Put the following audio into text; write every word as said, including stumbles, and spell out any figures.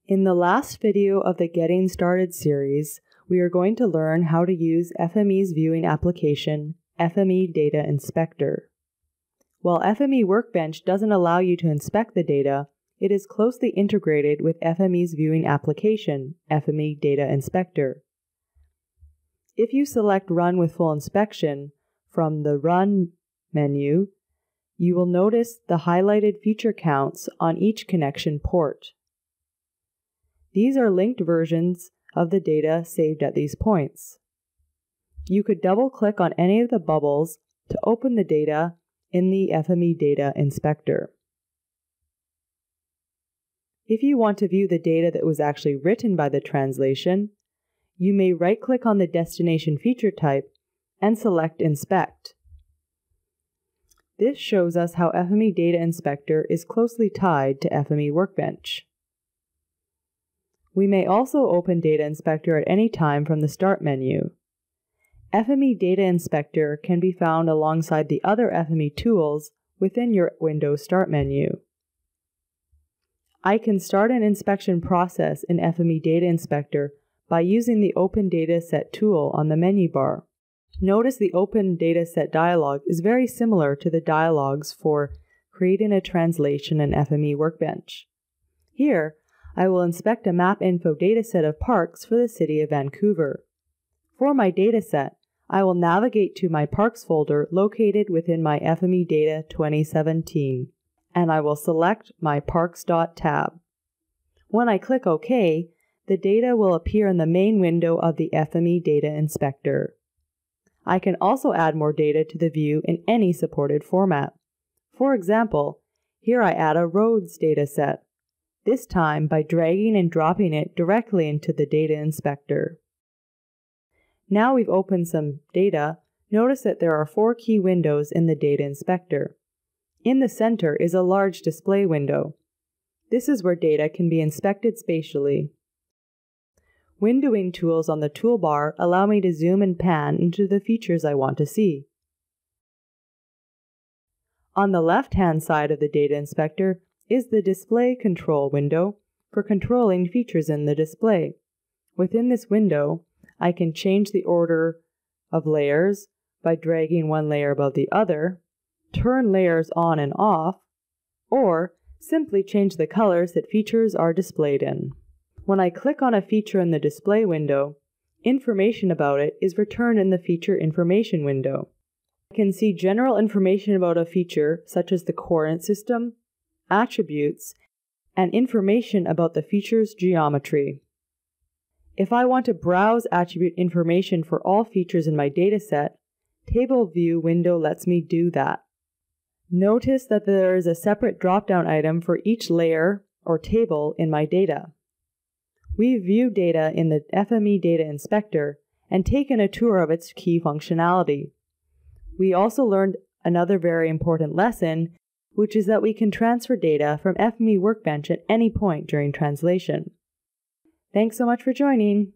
In the last video of the Getting Started series, we are going to learn how to use F M E's viewing application, F M E Data Inspector. While F M E Workbench doesn't allow you to inspect the data, it is closely integrated with F M E's viewing application, F M E Data Inspector. If you select Run with Full Inspection from the Run menu, you will notice the highlighted feature counts on each connection port. These are linked versions of the data saved at these points. You could double-click on any of the bubbles to open the data in the F M E Data Inspector. If you want to view the data that was actually written by the translation, you may right-click on the destination feature type and select Inspect. This shows us how F M E Data Inspector is closely tied to F M E Workbench. We may also open Data Inspector at any time from the Start menu. F M E Data Inspector can be found alongside the other F M E tools within your Windows Start menu. I can start an inspection process in F M E Data Inspector by using the Open Dataset tool on the menu bar. Notice the Open Dataset dialog is very similar to the dialogs for creating a translation in F M E Workbench. Here, I will inspect a map info dataset of parks for the city of Vancouver. For my dataset, I will navigate to my Parks folder located within my F M E Data twenty seventeen, and I will select my Parks tab. When I click OK, the data will appear in the main window of the F M E Data Inspector. I can also add more data to the view in any supported format. For example, here I add a roads dataset, this time by dragging and dropping it directly into the Data Inspector. Now we've opened some data, notice that there are four key windows in the Data Inspector. In the center is a large display window. This is where data can be inspected spatially. Windowing tools on the toolbar allow me to zoom and pan into the features I want to see. On the left-hand side of the Data Inspector is the Display Control window for controlling features in the display. Within this window, I can change the order of layers by dragging one layer above the other, turn layers on and off, or simply change the colors that features are displayed in. When I click on a feature in the display window, information about it is returned in the Feature Information window. I can see general information about a feature such as the coordinate system, attributes, and information about the feature's geometry. If I want to browse attribute information for all features in my dataset, Table View window lets me do that. Notice that there is a separate drop-down item for each layer or table in my data. We view data in the F M E Data Inspector and taken a tour of its key functionality. We also learned another very important lesson, which is that we can transfer data from F M E Workbench at any point during translation. Thanks so much for joining.